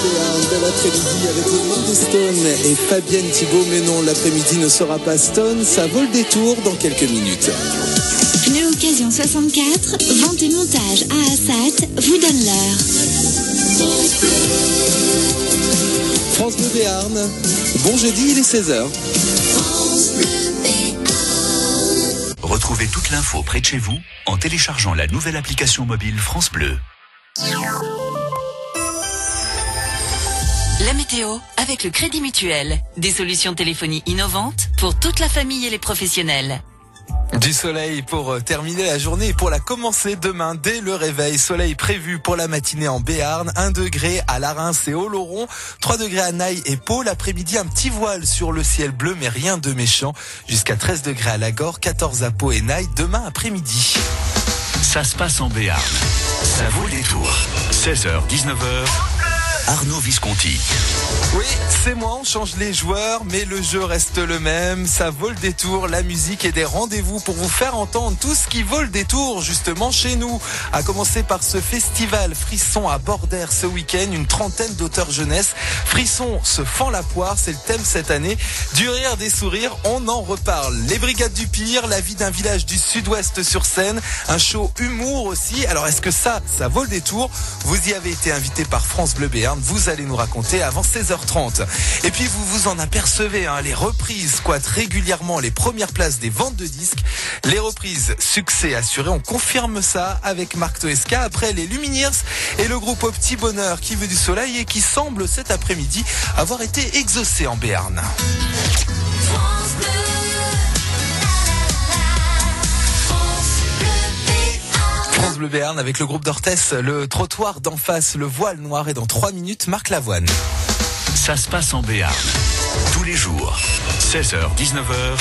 Béarn, bel après-midi avec le monde Stone et Fabienne Thibault. Mais non, l'après-midi ne sera pas Stone, ça vaut le détour dans quelques minutes. Pneus Occasion 64, vente et montage à Assat vous donne l'heure. France Bleu Béarn, bon jeudi, il est 16h. Retrouvez toute l'info près de chez vous en téléchargeant la nouvelle application mobile France Bleu. La météo avec le Crédit Mutuel. Des solutions téléphonie innovantes pour toute la famille et les professionnels. Du soleil pour terminer la journée et pour la commencer demain dès le réveil. Soleil prévu pour la matinée en Béarn, 1 degré à Larins et Oloron, 3 degrés à Naï et Pau. L'après-midi, un petit voile sur le ciel bleu, mais rien de méchant. Jusqu'à 13 degrés à Lagor, 14 à Pau et Naï demain après-midi. Ça se passe en Béarn. Ça vaut le détour. 16h, 19h. Arnaud Visconti. Oui, c'est moi, on change les joueurs, mais le jeu reste le même. Ça vaut le détour, la musique et des rendez-vous pour vous faire entendre tout ce qui vaut le détour, justement chez nous. À commencer par ce festival Frisson à Bordère ce week-end, une trentaine d'auteurs jeunesse. Frisson se fend la poire, c'est le thème cette année. Du rire, des sourires, on en reparle. Les Brigades du Pire, la vie d'un village du sud-ouest sur scène, un show humour aussi. Alors est-ce que ça vaut le détour? Vous y avez été invité par France Bleu Béarn. Vous allez nous raconter avant 16h30. Et puis vous vous en apercevez, les reprises squattent régulièrement les premières places des ventes de disques. Les reprises, succès assuré, on confirme ça avec Marc Toesca après les Lumineers et le groupe Au Petit Bonheur qui veut du soleil et qui semble cet après-midi avoir été exaucé en Béarn. France Bleu Béarn avec le groupe d'Orthès, le trottoir d'en face, le voile noir et dans 3 minutes, Marc Lavoine. Ça se passe en Béarn. Tous les jours, 16h, 19h.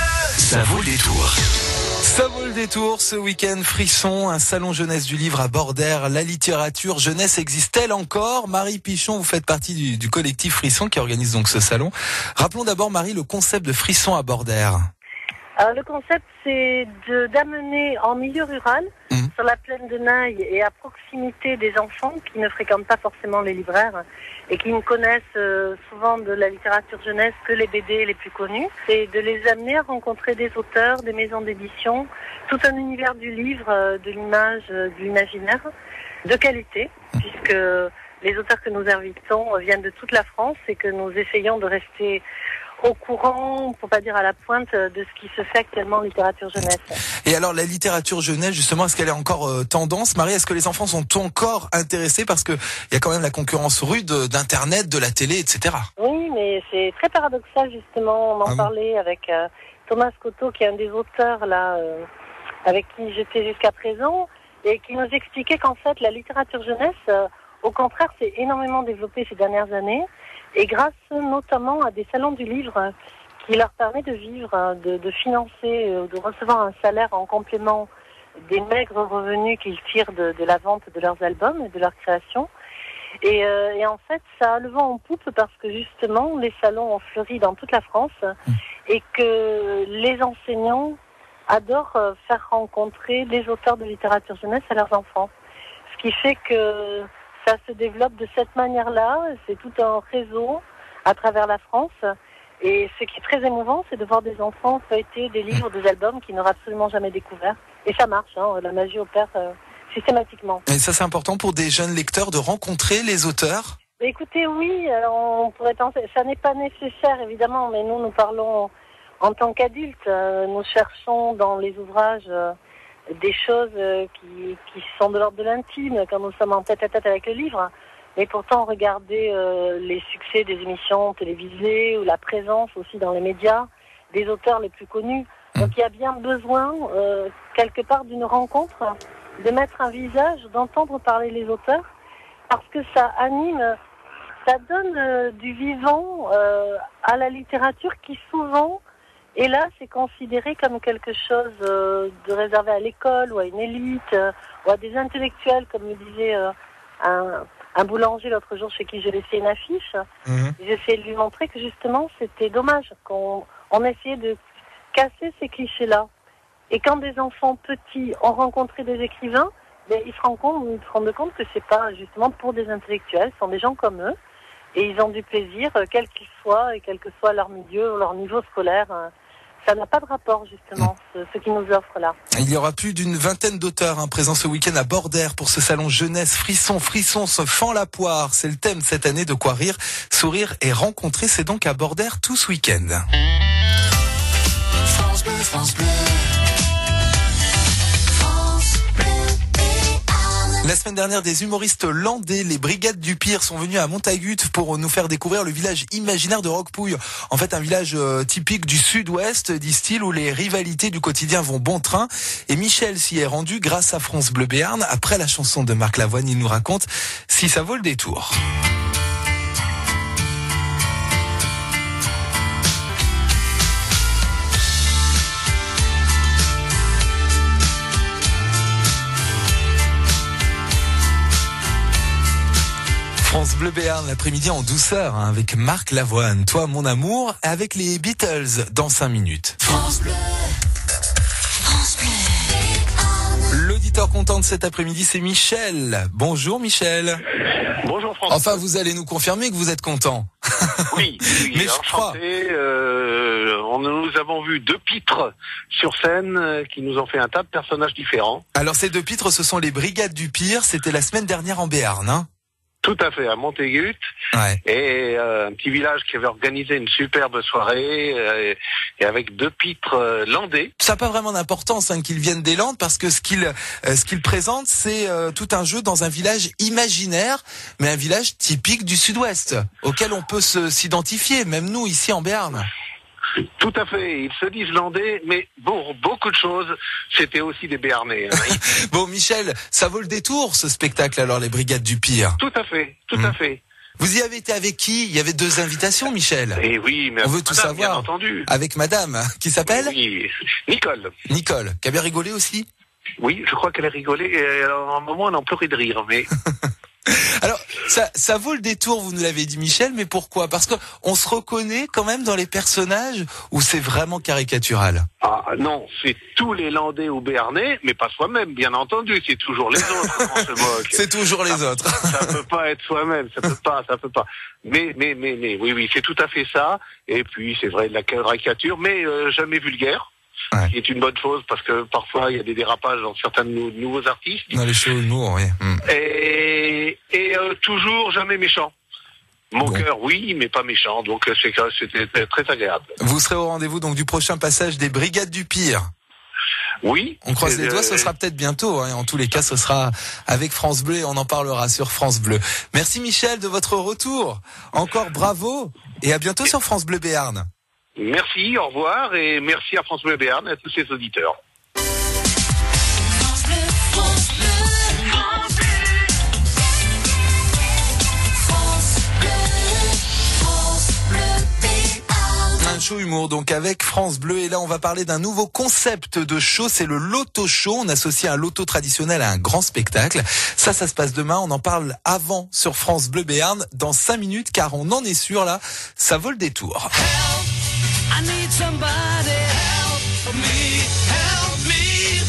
Ça vaut le détour. Ça vaut le détour ce week-end. Frisson, un salon jeunesse du livre à Bordère. La littérature jeunesse existe-t-elle encore? Marie Pichon, vous faites partie du collectif Frisson qui organise donc ce salon. Rappelons d'abord, Marie, le concept de Frisson à Bordère. Alors, le concept, c'est d'amener en milieu rural, sur la plaine de Naï et à proximité des enfants qui ne fréquentent pas forcément les libraires et qui ne connaissent souvent de la littérature jeunesse que les BD les plus connus. C'est de les amener à rencontrer des auteurs, des maisons d'édition, tout un univers du livre, de l'image, de l'imaginaire, de qualité, puisque les auteurs que nous invitons viennent de toute la France et que nous essayons de rester au courant, pour pas dire à la pointe, de ce qui se fait actuellement en littérature jeunesse. Et alors la littérature jeunesse, justement, est-ce qu'elle est encore tendance? Marie, est-ce que les enfants sont encore intéressés? Parce que il y a quand même la concurrence rude d'Internet, de la télé, etc. Oui, mais c'est très paradoxal, justement. On en parlait avec Thomas Scotto, qui est un des auteurs là, avec qui j'étais jusqu'à présent, et qui nous expliquait qu'en fait, la littérature jeunesse, au contraire, s'est énormément développée ces dernières années. Et grâce notamment à des salons du livre qui leur permet de vivre, de financer, de recevoir un salaire en complément des maigres revenus qu'ils tirent de la vente de leurs albums et de leur création. Et en fait, ça a le vent en poupe parce que justement, les salons ont fleuri dans toute la France et que les enseignants adorent faire rencontrer les auteurs de littérature jeunesse à leurs enfants. Ce qui fait que ça se développe de cette manière-là, c'est tout un réseau à travers la France. Et ce qui est très émouvant, c'est de voir des enfants feuilleter des livres, des albums qu'ils n'auraient absolument jamais découverts. Et ça marche, la magie opère systématiquement. Et ça, c'est important pour des jeunes lecteurs de rencontrer les auteurs? Écoutez, oui, on pourrait penser, ça n'est pas nécessaire évidemment, mais nous parlons en tant qu'adultes. Nous cherchons dans les ouvrages des choses qui sont de l'ordre de l'intime quand nous sommes en tête-à-tête avec le livre. Mais pourtant, regardez les succès des émissions télévisées ou la présence aussi dans les médias des auteurs les plus connus. Donc il y a bien besoin, quelque part, d'une rencontre, de mettre un visage, d'entendre parler les auteurs, parce que ça anime, ça donne du vivant à la littérature qui souvent, hélas, est considérée comme quelque chose de réservé à l'école ou à une élite ou à des intellectuels, comme me disait un boulanger l'autre jour chez qui j'ai laissé une affiche. J'essayais de lui montrer que justement c'était dommage qu'on essayait de casser ces clichés-là. Et quand des enfants petits ont rencontré des écrivains, ils se rendent compte que c'est pas justement pour des intellectuels, ce sont des gens comme eux, et ils ont du plaisir, quel qu'il soit, et quel que soit leur milieu ou leur niveau scolaire. Ça n'a pas de rapport, justement, ce qu'ils nous offrent là. Il y aura plus d'une vingtaine d'auteurs présents ce week-end à Bordère pour ce salon jeunesse. Frisson, se fend la poire. C'est le thème cette année, de quoi rire, sourire et rencontrer. C'est donc à Bordère tout ce week-end. France Bleu, France Bleu. La semaine dernière, des humoristes landais, les Brigades du Pire, sont venus à Montagut pour nous faire découvrir le village imaginaire de Roquepouille. En fait, un village typique du sud-ouest, disent-ils, où les rivalités du quotidien vont bon train. Et Michel s'y est rendu grâce à France Bleu Béarn. Après la chanson de Marc Lavoine, il nous raconte si ça vaut le détour. France Bleu Béarn, l'après-midi en douceur, avec Marc Lavoine. Toi, mon amour, avec les Beatles dans 5 minutes. France Bleu. France Bleu. L'auditeur content de cet après-midi, c'est Michel. Bonjour Michel. Bonjour François. Enfin, vous allez nous confirmer que vous êtes content. Oui, Mais je crois. Nous avons vu 2 pitres sur scène qui nous ont fait un tas de personnages différents. Alors ces 2 pitres, ce sont les Brigades du Pire. C'était la semaine dernière en Béarn, hein? Tout à fait, à Montagut. Ouais. Et un petit village qui avait organisé une superbe soirée et avec 2 pitres landais. Ça n'a pas vraiment d'importance qu'ils viennent des Landes parce que ce qu'ils présentent, c'est tout un jeu dans un village imaginaire, mais un village typique du sud-ouest, auquel on peut s'identifier, même nous ici en Béarn. Tout à fait, ils se disent landais, mais pour beaucoup de choses, c'était aussi des Béarnais. Hein. Bon Michel, ça vaut le détour ce spectacle alors, les Brigades du Pire. Tout à fait, tout à fait. Vous y avez été avec qui? Il y avait 2 invitations, Michel. Et oui, mais on veut tout savoir. Bien entendu. Avec madame, qui s'appelle? Oui, Nicole. Nicole, qui a bien rigolé aussi? Oui, je crois qu'elle a rigolé, et alors, à un moment, elle en pleurait de rire, mais... Alors, ça vaut le détour, vous nous l'avez dit Michel, mais pourquoi? Parce que on se reconnaît quand même dans les personnages où c'est vraiment caricatural. Ah non, c'est tous les Landais ou Béarnais, mais pas soi-même, bien entendu, c'est toujours les autres qu'on se moque. C'est toujours les autres. Ça peut pas être soi-même, ça peut pas. Mais, oui, c'est tout à fait ça, et puis c'est vrai de la caricature, mais jamais vulgaire. Ouais. Ce qui est une bonne chose parce que parfois il y a des dérapages dans certains de nos nouveaux artistes. Dans les shows humour, oui. Et toujours jamais méchant. Mon cœur, oui, mais pas méchant. Donc c'était très agréable. Vous serez au rendez-vous donc du prochain passage des Brigades du Pire. Oui. On croise les doigts, ce sera peut-être bientôt. Hein. En tous les cas, ce sera avec France Bleu et on en parlera sur France Bleu. Merci Michel de votre retour. Encore bravo et à bientôt sur France Bleu Béarn. Merci, au revoir et merci à France Bleu Béarn et à tous ses auditeurs. France Bleu, France Bleu, France Bleu, France Bleu Béarn. Un show humour donc avec France Bleu et là on va parler d'un nouveau concept de show, c'est le loto show. On associe un loto traditionnel à un grand spectacle. Ça se passe demain, on en parle avant sur France Bleu Béarn dans 5 minutes car on en est sûr là, ça vaut le détour. I need somebody help me, help me,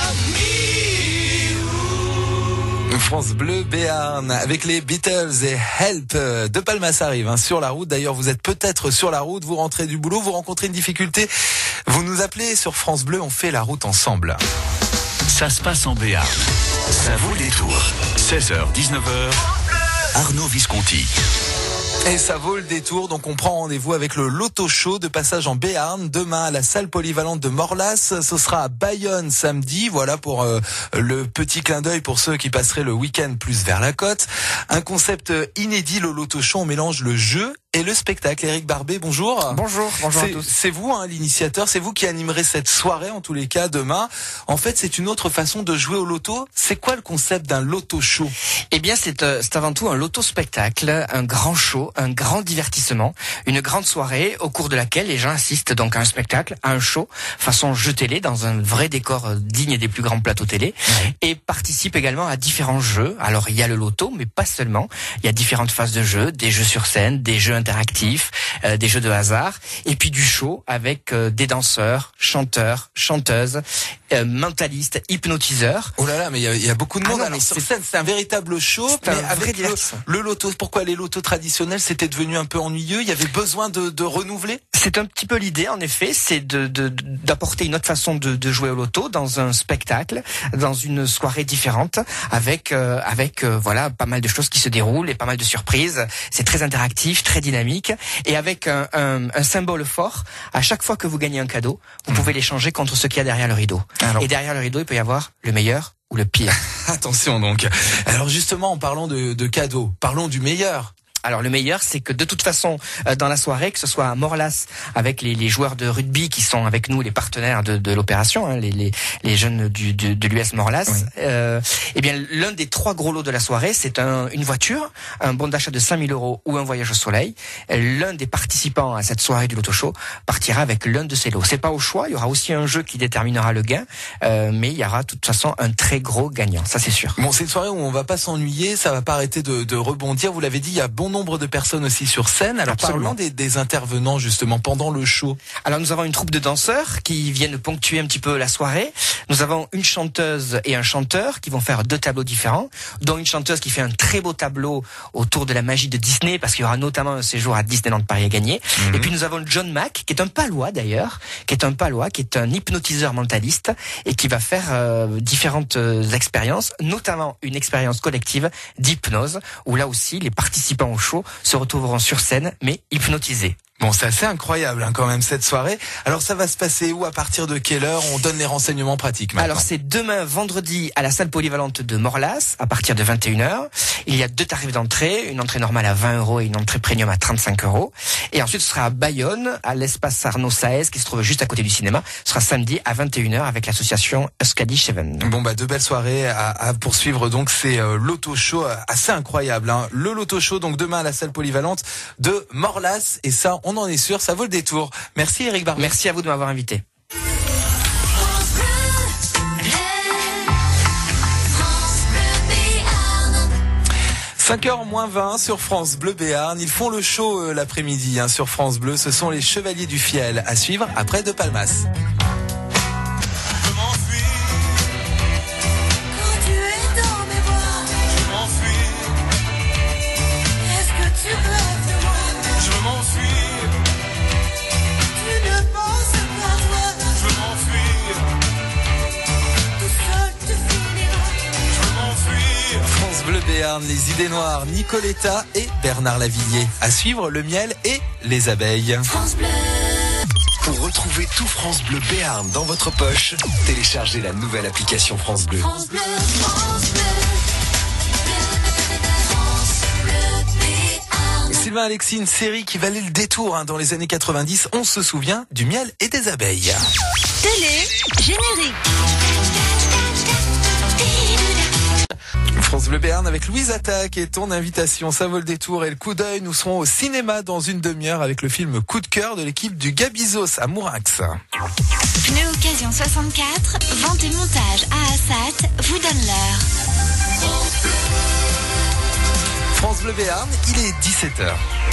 help me. France Bleu Béarn avec les Beatles et Help de Palmas arrive sur la route. D'ailleurs, vous êtes peut-être sur la route, vous rentrez du boulot, vous rencontrez une difficulté, vous nous appelez sur France Bleu, on fait la route ensemble. Ça se passe en Béarn. Ça vaut le détour. 16h, 19h. Arnaud Visconti. Et ça vaut le détour, donc on prend rendez-vous avec le Loto Show de passage en Béarn, demain à la salle polyvalente de Morlas, ce sera à Bayonne samedi, voilà pour le petit clin d'œil pour ceux qui passeraient le week-end plus vers la côte. Un concept inédit, le Loto Show, on mélange le jeu et le spectacle. Éric Barbet, bonjour. Bonjour à tous. C'est vous l'initiateur, c'est vous qui animerez cette soirée en tous les cas demain. En fait, c'est une autre façon de jouer au loto. C'est quoi le concept d'un Loto Show? Eh bien, c'est avant tout un loto spectacle, un grand show, un grand divertissement, une grande soirée au cours de laquelle les gens assistent donc à un spectacle, à un show, façon jeu télé, dans un vrai décor digne des plus grands plateaux télé, et participent également à différents jeux. Alors, il y a le loto, mais pas seulement. Il y a différentes phases de jeu, des jeux sur scène, des jeux interactifs, des jeux de hasard, et puis du show avec des danseurs, chanteurs, chanteuses, mentalistes, hypnotiseurs. Oh là là, mais il y a beaucoup de monde. non, Alors, mais sur scène, c'est un véritable show, c'est mais un vrai avec divertissement. le loto. Pourquoi les lotos traditionnels, c'était devenu un peu ennuyeux? Il y avait besoin de renouveler? C'est un petit peu l'idée, en effet, c'est d'apporter une autre façon de jouer au loto dans un spectacle, dans une soirée différente, avec voilà, pas mal de choses qui se déroulent et pas mal de surprises. C'est très interactif, très dynamique, et avec un symbole fort. À chaque fois que vous gagnez un cadeau, vous pouvez l'échanger contre ce qu'il y a derrière le rideau. Alors. Et derrière le rideau, il peut y avoir le meilleur ou le pire. Attention donc. Alors justement, en parlant de cadeaux, parlons du meilleur. Alors le meilleur, c'est que de toute façon, dans la soirée, que ce soit à Morlas, avec les joueurs de rugby qui sont avec nous, les partenaires de l'opération, hein, les jeunes de l'US Morlas, oui. Eh bien l'un des 3 gros lots de la soirée, c'est une voiture, un bon d'achat de 5 000 € ou un voyage au soleil. L'un des participants à cette soirée du Loto Show partira avec l'un de ces lots. C'est pas au choix, il y aura aussi un jeu qui déterminera le gain, mais il y aura de toute façon un très gros gagnant, ça c'est sûr. Bon, c'est une soirée où on va pas s'ennuyer, ça va pas arrêter de rebondir. Vous l'avez dit, il y a bon nombre de personnes aussi sur scène. Alors Absolument. parlons des intervenants justement pendant le show. Alors nous avons une troupe de danseurs qui viennent ponctuer un petit peu la soirée. Nous avons une chanteuse et un chanteur qui vont faire 2 tableaux différents, dont une chanteuse qui fait un très beau tableau autour de la magie de Disney, parce qu'il y aura notamment un séjour à Disneyland Paris à gagner. Et puis nous avons John Mack, qui est un palois d'ailleurs, qui est un hypnotiseur mentaliste et qui va faire différentes expériences, notamment une expérience collective d'hypnose, où là aussi les participants au show se retrouveront sur scène, mais hypnotisés. Bon, c'est assez incroyable hein, quand même cette soirée. Alors ça va se passer où, à partir de quelle heure? On donne les renseignements pratiques maintenant. Alors c'est demain vendredi à la salle polyvalente de Morlas à partir de 21h. Il y a 2 tarifs d'entrée, une entrée normale à 20 € et une entrée premium à 35 €. Et ensuite ce sera à Bayonne, à l'espace Arnaud Saez qui se trouve juste à côté du cinéma. Ce sera samedi à 21h avec l'association Euskadi Cheven. Bon bah 2 belles soirées à poursuivre, donc c'est Loto Show assez incroyable hein. Le Loto Show donc demain à la salle polyvalente de Morlas, et ça on en est sûr, ça vaut le détour. Merci Eric Barbier. Merci à vous de m'avoir invité. 5h moins 20 sur France Bleu Béarn. Ils font le show l'après-midi hein, sur France Bleu. Ce sont les Chevaliers du Fiel à suivre après De Palmas. Bleu Béarn, les idées noires, Nicoletta et Bernard Lavillier. À suivre, le miel et les abeilles. France Bleu. Pour retrouver tout France Bleu Béarn dans votre poche, téléchargez la nouvelle application France Bleu. France Bleu, France Bleu. France Bleu Béarn. Sylvain Alexis, une série qui valait le détour hein, dans les années 90. On se souvient du miel et des abeilles. Télé, générique. France Bleu Béarn avec Louise Attaque et ton invitation, ça vaut le détour et le coup d'œil. Nous serons au cinéma dans une demi-heure avec le film Coup de cœur de l'équipe du Gabizos à Mourinx. Pneu Occasion 64, vente et montage à Assat vous donne l'heure. France Bleu Béarn, il est 17h.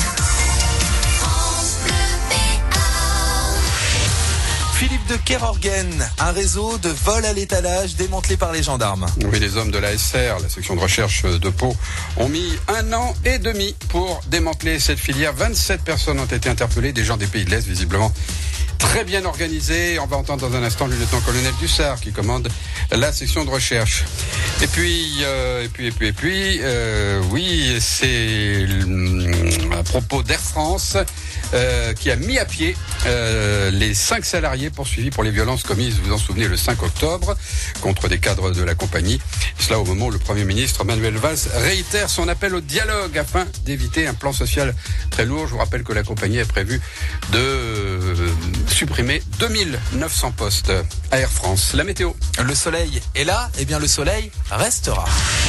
Philippe de Kerorgen, un réseau de vol à l'étalage démantelé par les gendarmes. Oui, les hommes de la SR, la section de recherche de Pau, ont mis 1 an et demi pour démanteler cette filière. 27 personnes ont été interpellées, des gens des pays de l'Est visiblement. Très bien organisé. On va entendre dans un instant le lieutenant-colonel Dussard qui commande la section de recherche. Et puis, oui, c'est à propos d'Air France qui a mis à pied les 5 salariés poursuivis pour les violences commises, vous vous en souvenez, le 5 octobre contre des cadres de la compagnie. Cela au moment où le Premier ministre Manuel Valls réitère son appel au dialogue afin d'éviter un plan social très lourd. Je vous rappelle que la compagnie a prévu de supprimer 2900 postes à Air France. La météo. Le soleil est là, et bien le soleil restera.